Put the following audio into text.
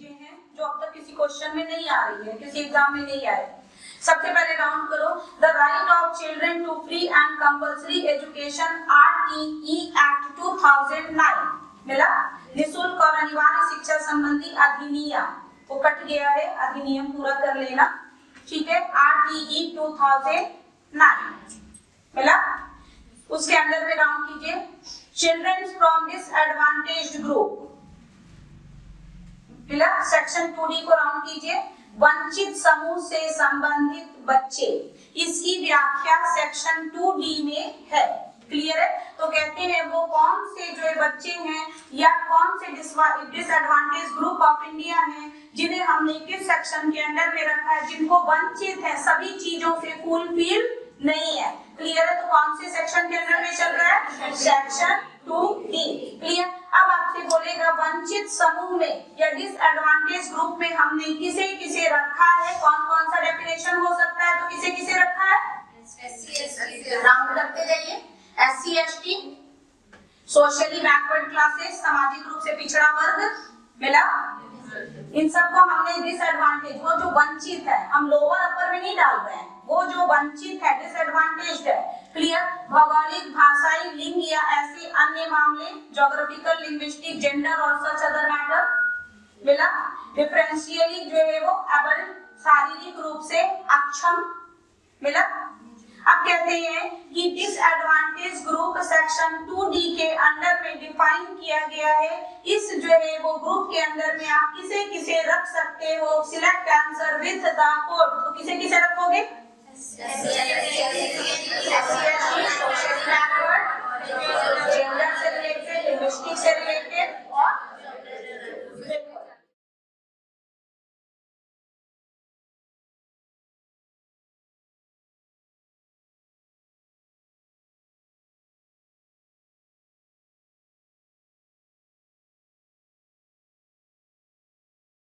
चीजें हैं जो अब तक किसी क्वेश्चन में नहीं आ रही है, किसी एग्जाम में नहीं आए। सबसे पहले राउंड करो। The right of children to free and compulsory education RTE act 2009 मिला। निःशुल्क और अनिवार्य शिक्षा संबंधी अधिनियम, वो कट गया है, अधिनियम पूरा कर लेना, ठीक है। RTE 2009 मिला। उसके अंदर में राउंड कीजिए। चिल्ड्रन फ्रॉम डिसएडवांटेज्ड ग्रुप मिला। सेक्शन 2D को राउंड कीजिए। वंचित समूह से संबंधित बच्चे, इसकी व्याख्या सेक्शन 2D में है। क्लियर है? तो कहते हैं वो कौन से जो बच्चे हैं या कौन से डिसएडवांटेज ग्रुप ऑफ इंडिया हैं जिन्हें हमने किस सेक्शन के अंडर में रखा है, जिनको वंचित है, सभी चीजों से फुलफिल नहीं है। क्लियर है? तो कौन से सेक्शन के अंदर में चल रहा है? Section 2D। क्लियर? अब आपसे बोलेगा वंचित समूह में या डिसएडवांटेज ग्रुप में हमने किसे किसे रखा है, कौन कौन सा डेफिनेशन हो सकता है, तो किसे किसे रखा है? राउंड करते जाइए। SC ST, socially backward classes, सामाजिक रूप से पिछड़ा वर्ग मिला। इन सबको हमने डिसएडवांटेज, वो जो वंचित है, हम लोअर अपर में नहीं डाल रहे हैं, वो जो वंचित है, डिसएडवांटेज्ड है। क्लियर? भौगोलिक, भाषाई, लिंग या ऐसे अन्य मामले, ज्योग्राफिकल, लिंग्विस्टिक, जेंडर और सच अदर मैटर मिला। डिफरेंशियली जो है वो एबल, शारीरिक रूप से अक्षम मिला। अब कहते हैं कि डिसएडवांटेज ग्रुप सेक्शन 2D के अंडर में डिफाइन किया गया है। इस जो है वो ग्रुप के अंदर में आप किसे किसे रख सकते हो? Select answer with the code. तो किसे किसे रखोगे? जेंडर से रिलेटेड, लिंग्विस्टिक से रिलेटेड,